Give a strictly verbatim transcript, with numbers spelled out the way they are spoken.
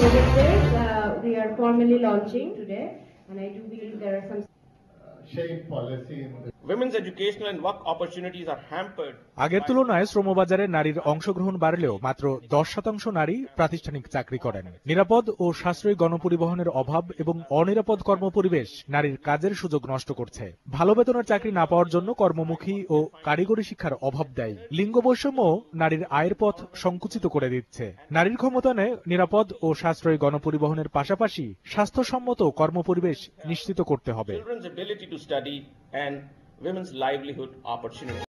projectors uh, we are formally launching today, and I do believe there are some shape policy in the Women's educational and work opportunities are hampered. আগের তুলনায় শ্রমবাজারে নারীর অংশগ্রহণ বাড়লেও মাত্র দশ শতাংশ নারী প্রাতিষ্ঠানিক চাকরি করেন। নিরাপদ ও সাশ্রয়ী গণপরিবহনের অভাব এবং অনিরাপদ কর্মপরিবেশ নারীর কাজের সুযোগ নষ্ট করছে। ভালো বেতনের চাকরি না পাওয়ার জন্য কর্মমুখী ও কারিগরি শিক্ষার অভাব দেয়। লিঙ্গ বৈষম্য নারীর আয়ের পথ সংকুচিত করে দিচ্ছে। নারীর ক্ষমতায়নে নিরাপদ ও সাশ্রয়ী গণপরিবহনের পাশাপাশি স্বাস্থ্যসম্মত কর্মপরিবেশ নিশ্চিত করতে হবে। Children's ability to study and women's livelihood opportunities.